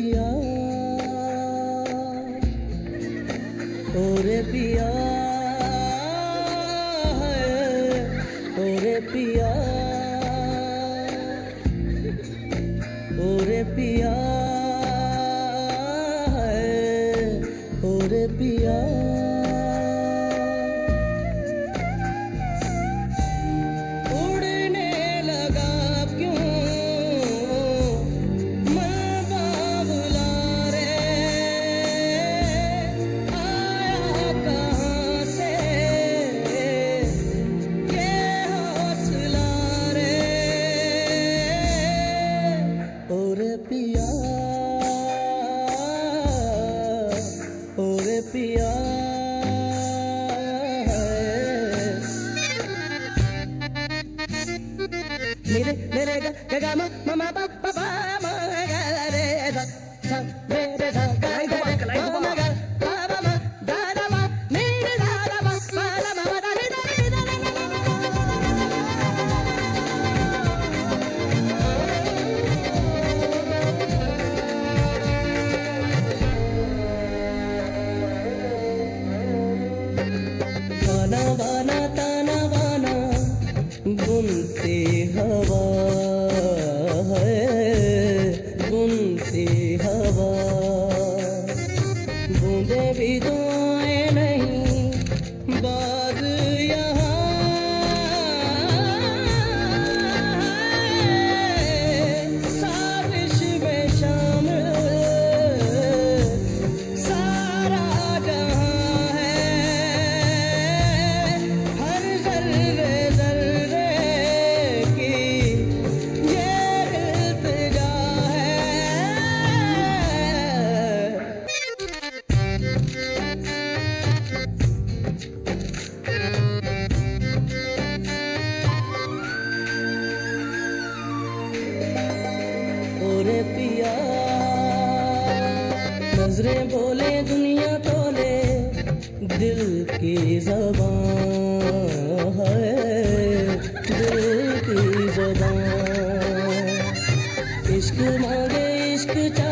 पिया, ओरे पिया, ओरे पिया, ओरे पिया, ओरे पिया। उड़ने लगा क्यों मन बाबुला रे, आया कहाँ से ये हौसला रे, ओरे पिया, ओरे पिया। मेरे मेरे ग ग ग म म प प प म ग रे ध ध रे रे ध ग ग रे म म ग प प म ध ध म नि रे ध ध म प ध म ध नि ध नि ध नि ध। गाना बाना ताना बाना बुनती हवा है, बुनती हवा, बूंदे भी तो आए नहीं बाज यहाँ, साजिश में शामिल सारा जहाँ है, हर जर्रे जर्रे की ये इल्तिजा है। ओरे पिया, नजरें बोले दुनिया तोले, दिल की ज़बान है, दिल की ज़बान। इश्क मांगे इश्क